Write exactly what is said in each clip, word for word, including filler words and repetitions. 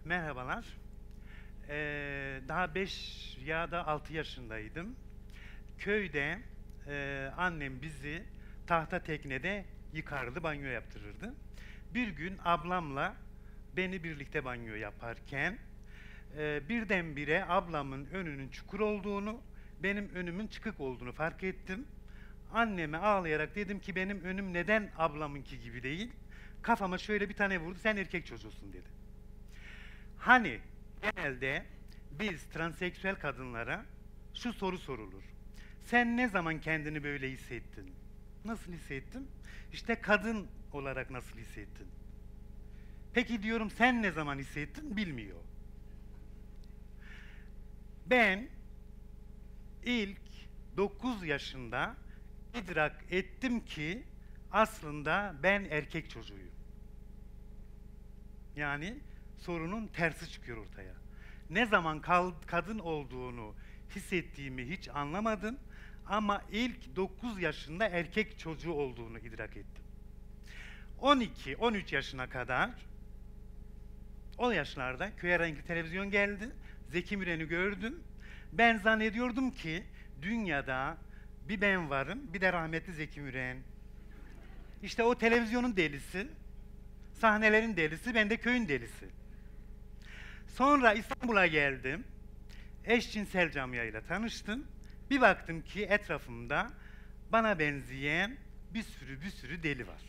Merhabalar. Ee, daha beş ya da altı yaşındaydım. Köyde e, annem bizi tahta teknede yıkardı, banyo yaptırırdı. Bir gün ablamla beni birlikte banyo yaparken e, birdenbire ablamın önünün çukur olduğunu, benim önümün çıkık olduğunu fark ettim. Anneme ağlayarak dedim ki benim önüm neden ablamınki gibi değil? Kafama şöyle bir tane vurdu, sen erkek çocuğusun dedi. Hani genelde biz transseksüel kadınlara şu soru sorulur. Sen ne zaman kendini böyle hissettin? Nasıl hissettin? İşte kadın olarak nasıl hissettin? Peki diyorum sen ne zaman hissettin? Bilmiyor. Ben ilk dokuz yaşında idrak ettim ki aslında ben erkek çocuğuyum. Yani sorunun tersi çıkıyor ortaya. Ne zaman kadın olduğunu hissettiğimi hiç anlamadım ama ilk dokuz yaşında erkek çocuğu olduğunu idrak ettim. on iki on üç yaşına kadar o yaşlarda köye renkli televizyon geldi. Zeki Müren'i gördüm. Ben zannediyordum ki dünyada bir ben varım, bir de rahmetli Zeki Müren. İşte o televizyonun delisi, sahnelerin delisi, ben de köyün delisi. Sonra İstanbul'a geldim. Eşcinsel camiayla tanıştım. Bir baktım ki etrafımda bana benzeyen bir sürü bir sürü deli var.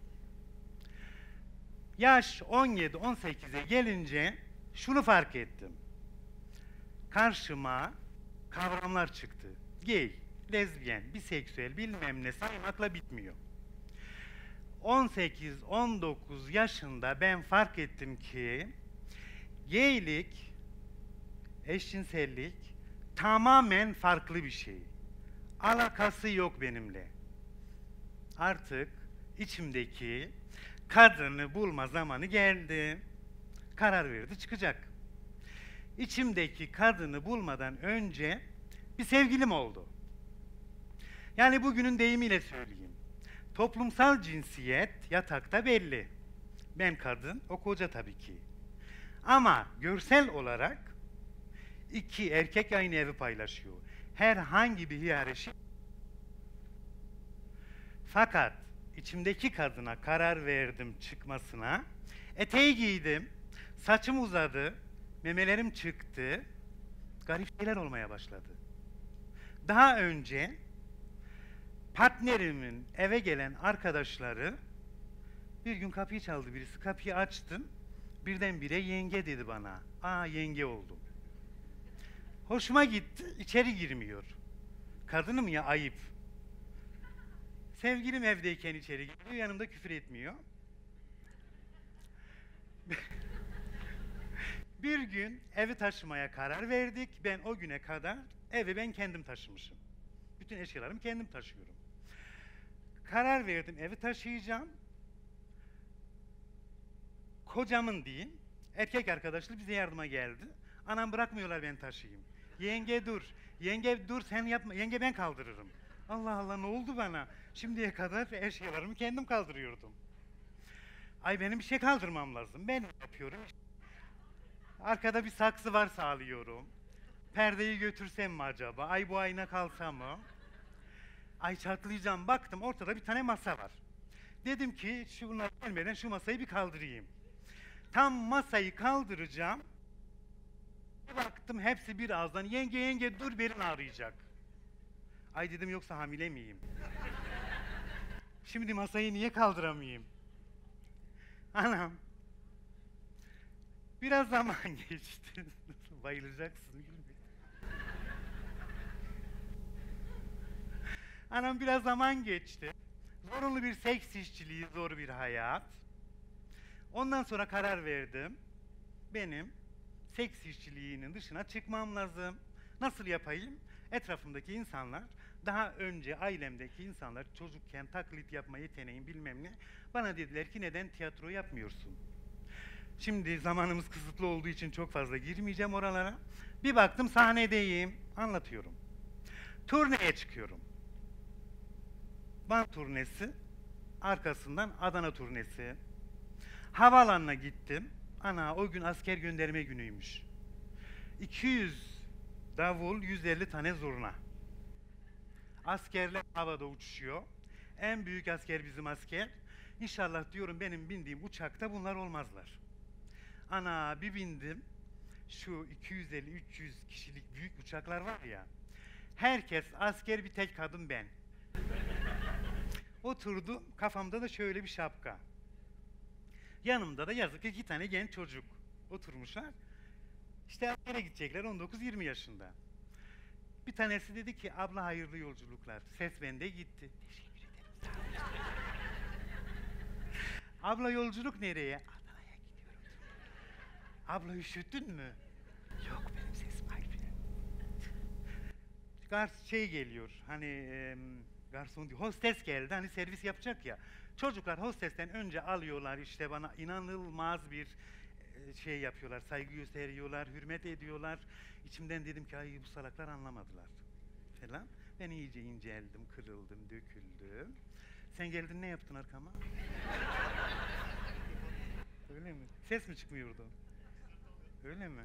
Yaş on yedi on sekize gelince şunu fark ettim. Karşıma kavramlar çıktı. Gay, lezbiyen, biseksüel bilmem ne saymakla bitmiyor. on sekiz on dokuz yaşında ben fark ettim ki gaylik, eşcinsellik tamamen farklı bir şey. Alakası yok benimle. Artık içimdeki kadını bulma zamanı geldi. Karar verdi, çıkacak. İçimdeki kadını bulmadan önce bir sevgilim oldu. Yani bugünün deyimiyle söyleyeyim. Toplumsal cinsiyet yatakta belli. Ben kadın, o koca tabii ki. Ama görsel olarak iki erkek aynı evi paylaşıyor. Herhangi bir hiyerarşi. Fakat içimdeki kadına karar verdim çıkmasına. Eteği giydim, saçım uzadı, memelerim çıktı. Garip şeyler olmaya başladı. Daha önce partnerimin eve gelen arkadaşları bir gün kapıyı çaldı birisi. Kapıyı açtım. Birdenbire yenge dedi bana. Aa, yenge oldum. Hoşuma gitti. İçeri girmiyor. Kadınım ya, ayıp. Sevgilim evdeyken içeri giriyor. Yanımda küfür etmiyor. Bir gün evi taşımaya karar verdik. Ben o güne kadar evi ben kendim taşımışım. Bütün eşyalarımı kendim taşıyorum. Karar verdim, evi taşıyacağım. Kocamın diyeyim, erkek arkadaşları bize yardıma geldi. Anam bırakmıyorlar ben taşıyayım. Yenge dur, yenge dur sen yapma, yenge ben kaldırırım. Allah Allah, ne oldu bana? Şimdiye kadar eşyalarımı kendim kaldırıyordum. Ay benim bir şey kaldırmam lazım, ben yapıyorum. Arkada bir saksı var, sağlıyorum. Perdeyi götürsem mi acaba? Ay bu ayna kalsa mı? Ay çatlayacağım, baktım ortada bir tane masa var. Dedim ki şunlar gelmeden şu masayı bir kaldırayım. Tam masayı kaldıracağım. Bir baktım hepsi bir ağızdan yenge yenge dur belin ağrıyacak. Ay dedim yoksa hamile miyim? Şimdi masayı niye kaldıramayayım? Anam. Biraz zaman geçti. Bayılacaksın. Anam biraz zaman geçti. Zorunlu bir seks işçiliği, zor bir hayat. Ondan sonra karar verdim. Benim seks işçiliğinin dışına çıkmam lazım. Nasıl yapayım? Etrafımdaki insanlar, daha önce ailemdeki insanlar çocukken taklit yapma yeteneğim bilmem ne, bana dediler ki neden tiyatro yapmıyorsun? Şimdi zamanımız kısıtlı olduğu için çok fazla girmeyeceğim oralara. Bir baktım sahnedeyim, anlatıyorum. Turneye çıkıyorum. Van turnesi, arkasından Adana turnesi. Havaalanına gittim. Ana o gün asker gönderme günüymüş. iki yüz davul, yüz elli tane zurna. Askerler havada uçuşuyor. En büyük asker bizim asker. İnşallah diyorum benim bindiğim uçakta bunlar olmazlar. Ana bir bindim. Şu iki yüz elli üç yüz kişilik büyük uçaklar var ya. Herkes asker, bir tek kadın ben. Oturdum, kafamda da şöyle bir şapka. Yanımda da yazık iki tane genç çocuk oturmuşlar. İşte askere gidecekler, on dokuz yirmi yaşında. Bir tanesi dedi ki, abla hayırlı yolculuklar. Ses bende gitti. Teşekkür ederim. Abla yolculuk nereye? Adana'ya gidiyorum. Abla üşüttün mü? Yok, benim sesim ayrı. Gars şey geliyor, hani e, garson diyor, hostes geldi, hani servis yapacak ya. Çocuklar hostesten önce alıyorlar, işte bana inanılmaz bir e, şey yapıyorlar, saygı gösteriyorlar, hürmet ediyorlar. İçimden dedim ki, ay bu salaklar anlamadılar falan. Ben iyice inceldim, kırıldım, döküldüm. Sen geldin, ne yaptın arkama? Öyle mi? Ses mi çıkmıyordu? Öyle mi?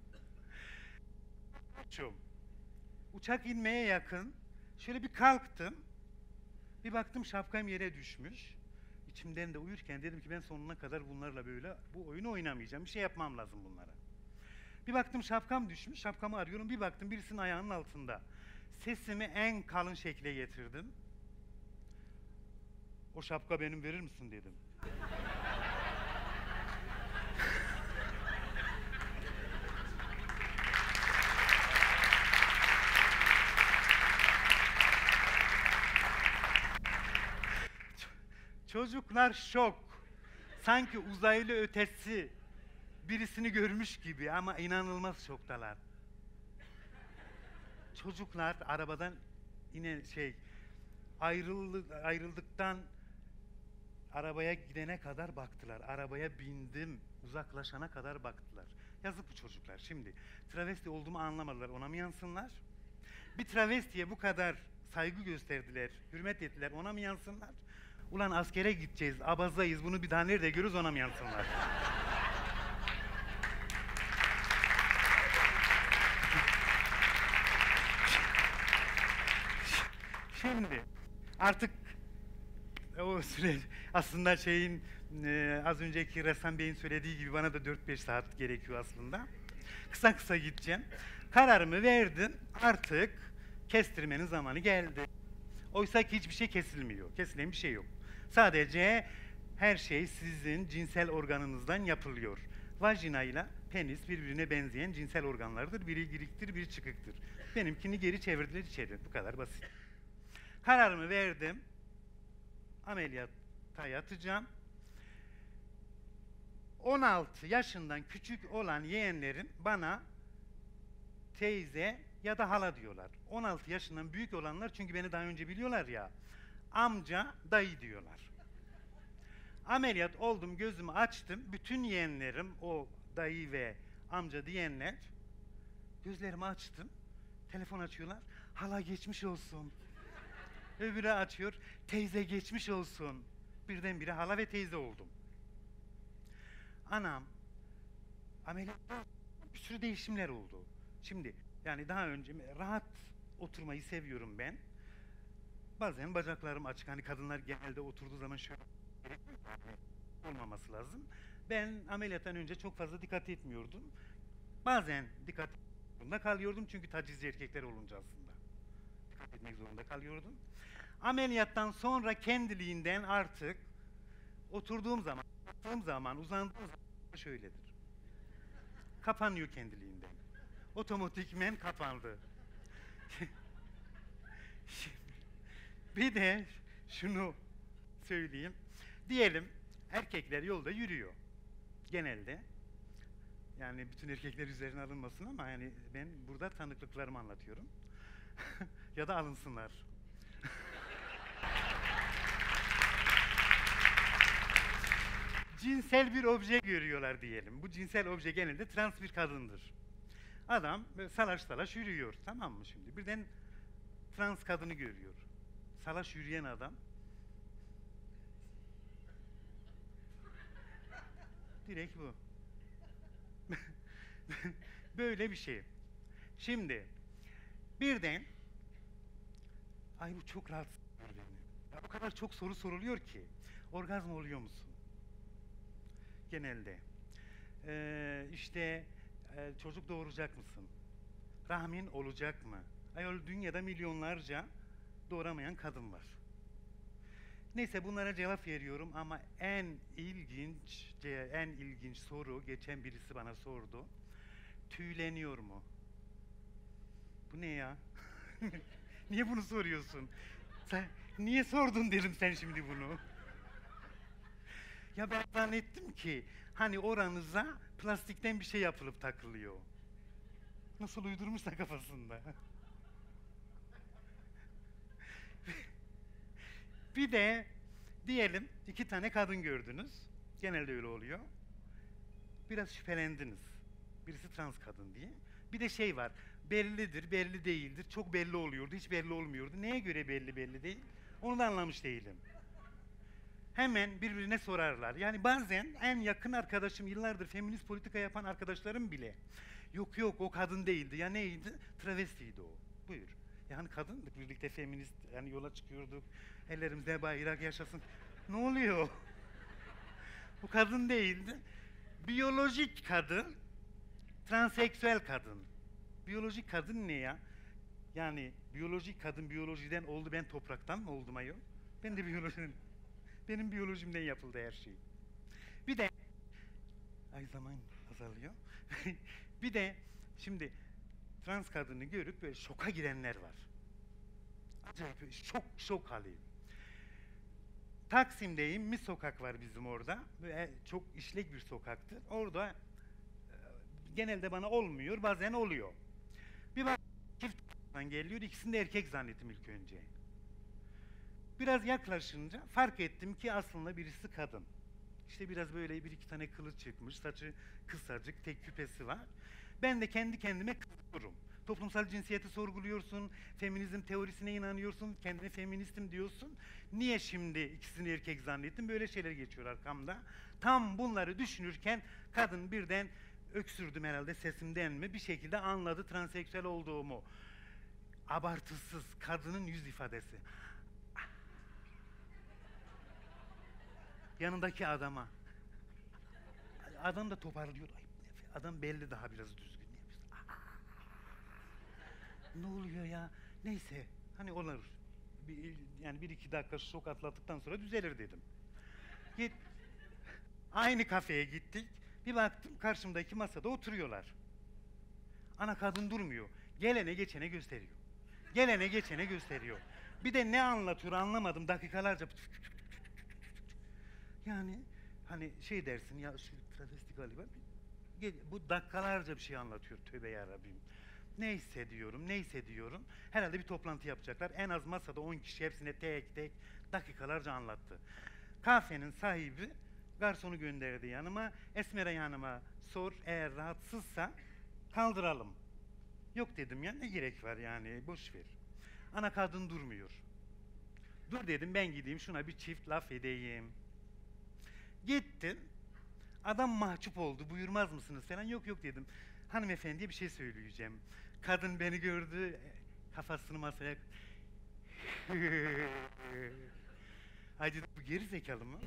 Çok. Uçak inmeye yakın, şöyle bir kalktım, bir baktım şapkam yere düşmüş. İçimden de uyurken dedim ki ben sonuna kadar bunlarla böyle bu oyunu oynamayacağım, bir şey yapmam lazım bunlara. Bir baktım şapkam düşmüş, şapkamı arıyorum, bir baktım birisinin ayağının altında. Sesimi en kalın şekle getirdim. O şapka benim, verir misin dedim. Çocuklar şok. Sanki uzaylı ötesi birisini görmüş gibi ama inanılmaz şoktalar. Çocuklar arabadan yine şey ayrıldı, ayrıldıktan arabaya gidene kadar baktılar. Arabaya bindim, uzaklaşana kadar baktılar. Yazık bu çocuklar. Şimdi travesti olduğumu anlamadılar. Ona mı yansınlar? Bir travestiye bu kadar saygı gösterdiler, hürmet ettiler. Ona mı yansınlar? Ulan askere gideceğiz, abazdayız, bunu bir daha nerede görürüz, ona mı yansınlar? Şimdi artık o süre aslında şeyin e, az önceki Ressam Bey'in söylediği gibi bana da dört beş saat gerekiyor aslında. Kısa kısa gideceğim. Kararımı verdim, artık kestirmenin zamanı geldi. Oysa ki hiçbir şey kesilmiyor, kesilen bir şey yok. Sadece her şey sizin cinsel organınızdan yapılıyor. Vajina ile penis birbirine benzeyen cinsel organlardır. Biri giriktir, biri çıkıktır. Benimkini geri çevirdiler içeri. Bu kadar basit. Kararımı verdim. Ameliyata yatacağım. on altı yaşından küçük olan yeğenlerim bana teyze ya da hala diyorlar. on altı yaşından büyük olanlar, çünkü beni daha önce biliyorlar ya, amca, dayı diyorlar. Ameliyat oldum, gözümü açtım. Bütün yeğenlerim, o dayı ve amca diyenler, gözlerimi açtım. Telefon açıyorlar. Hala geçmiş olsun. Öbürü açıyor. Teyze geçmiş olsun. Birdenbire hala ve teyze oldum. Anam ameliyatta bir sürü değişimler oldu. Şimdi yani daha önce rahat oturmayı seviyorum ben. Bazen bacaklarım açık. Hani kadınlar genelde oturduğu zaman şöyle olmaması lazım. Ben ameliyattan önce çok fazla dikkat etmiyordum. Bazen dikkat zorunda kalıyordum, çünkü tacizci erkekler olunca aslında dikkat etmek zorunda kalıyordum. Ameliyattan sonra kendiliğinden artık oturduğum zaman, yattığım zaman, uzandığım zaman şöyledir. Kapanıyor kendiliğinden. Otomatikmen kapandı. Bir de şunu söyleyeyim. Diyelim erkekler yolda yürüyor. Genelde. Yani bütün erkekler üzerine alınmasın ama yani ben burada tanıklıklarımı anlatıyorum. Ya da alınsınlar. Cinsel bir obje görüyorlar diyelim. Bu cinsel obje genelde trans bir kadındır. Adam salaş salaş yürüyor, tamam mı şimdi? Birden trans kadını görüyor. Salaş yürüyen adam direkt bu. Böyle bir şey. Şimdi birden, ay bu çok rahatsız ediyor beni. Ya o kadar çok soru soruluyor ki. Orgazm oluyor musun? Genelde. Ee, işte e, çocuk doğuracak mısın? Rahmin olacak mı? Ayol dünyada milyonlarca doğuramayan kadın var. Neyse bunlara cevap veriyorum ama en ilginç, en ilginç soru geçen birisi bana sordu. Tüyleniyor mu? Bu ne ya? Niye bunu soruyorsun? Sen niye sordun dedim sen şimdi bunu? Ya ben zannettim ki hani oranıza plastikten bir şey yapılıp takılıyor. Nasıl uydurmuşsa kafasında. Bir de diyelim iki tane kadın gördünüz. Genelde öyle oluyor. Biraz şüphelendiniz. Birisi trans kadın diye. Bir de şey var. Bellidir, belli değildir. Çok belli oluyordu, hiç belli olmuyordu. Neye göre belli belli değil? Onu da anlamış değilim. Hemen birbirine sorarlar. Yani bazen en yakın arkadaşım, yıllardır feminist politika yapan arkadaşlarım bile. Yok yok o kadın değildi. Ya neydi? Travestiydi o. Buyur. Yani kadındık birlikte feminist yani yola çıkıyorduk. Ellerimizde bayrak yaşasın. Ne oluyor? Bu kadın değildi. Biyolojik kadın, transseksüel kadın. Biyolojik kadın ne ya? Yani biyolojik kadın biyolojiden oldu, ben topraktan mı oldum ayol? Ben de biyolojiden, benim biyolojimden yapıldı her şey. Bir de, ay zaman azalıyor. Bir de şimdi trans kadını görüp böyle şoka girenler var. Acayip şok şok hali. Taksim'deyim, bir sokak var bizim orada. Böyle çok işlek bir sokaktır. Orada e, genelde bana olmuyor, bazen oluyor. Bir bak çift geliyor, ikisini de erkek zannettim ilk önce. Biraz yaklaşınca fark ettim ki aslında birisi kadın. İşte biraz böyle bir iki tane kılı çıkmış, saçı kısacık, tek küpesi var. Ben de kendi kendime kızıyorum. Toplumsal cinsiyeti sorguluyorsun, feminizm teorisine inanıyorsun, kendine feministim diyorsun. Niye şimdi ikisini erkek zannettim? Böyle şeyler geçiyor arkamda. Tam bunları düşünürken kadın birden öksürdüm herhalde sesimden mi bir şekilde anladı transseksüel olduğumu. Abartısız kadının yüz ifadesi. Yanındaki adama. Adam da toparlıyor. Ay, adam belli daha biraz düzgün. Ne oluyor ya? Neyse. Hani olur. Bir, yani bir iki dakika şok atlattıktan sonra düzelir dedim. Git. Aynı kafeye gittik. Bir baktım karşımdaki masada oturuyorlar. Ana kadın durmuyor. Gelene geçene gösteriyor. Gelene geçene gösteriyor. Bir de ne anlatıyor anlamadım dakikalarca. Yani hani şey dersin ya şu travesti galiba. Bu dakikalarca bir şey anlatıyor. Tövbe yarabbim. Neyse diyorum, neyse diyorum. Herhalde bir toplantı yapacaklar. En az masada on kişi hepsine tek tek dakikalarca anlattı. Kafenin sahibi garsonu gönderdi yanıma. Esmera yanıma sor, eğer rahatsızsa kaldıralım. Yok dedim ya, ne gerek var yani, boş ver. Ana kadın durmuyor. Dur dedim, ben gideyim şuna bir çift laf edeyim. Gittim. Adam mahcup oldu, buyurmaz mısınız falan. Yok yok dedim. Hanımefendiye bir şey söyleyeceğim. Kadın beni gördü, kafasını masaya... Ay dedim, bu geri zekalı mı?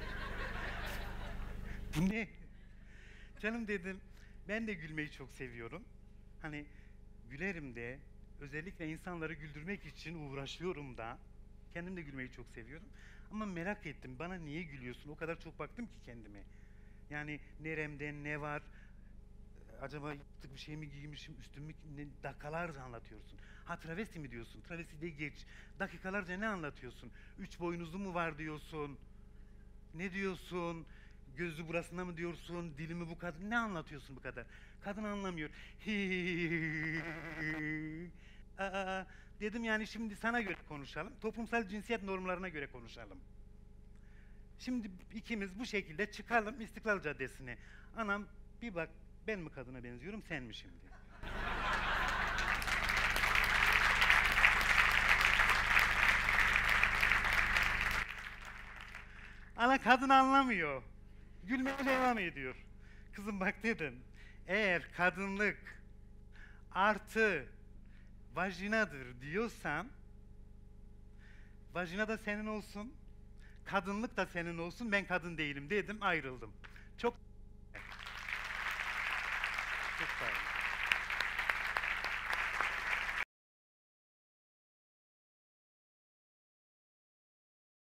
Bu ne? Canım dedim, ben de gülmeyi çok seviyorum. Hani gülerim de, özellikle insanları güldürmek için uğraşıyorum da. Kendim de gülmeyi çok seviyorum. Ama merak ettim, bana niye gülüyorsun? O kadar çok baktım ki kendime. Yani neremde ne var? Acaba yırtık bir şey mi giymişim, üstümü ne, dakikalarca anlatıyorsun. Ha travesti mi diyorsun? Travesti de geç. Dakikalarca ne anlatıyorsun? Üç boynuzlu mu var diyorsun? Ne diyorsun? Gözü burasında mı diyorsun? Dilimi bu kadar. Ne anlatıyorsun bu kadar? Kadın anlamıyor. Aa, dedim yani şimdi sana göre konuşalım. Toplumsal cinsiyet normlarına göre konuşalım. Şimdi ikimiz bu şekilde çıkalım İstiklal Caddesi'ne. Anam bir bak, ben mi kadına benziyorum, sen mi şimdi? Ana kadın anlamıyor. Gülmeye devam ediyor. Kızım bak dedim. Eğer kadınlık artı vajinadır diyorsan, vajina da senin olsun, kadınlık da senin olsun, ben kadın değilim dedim, ayrıldım. Çok çok sağ olun.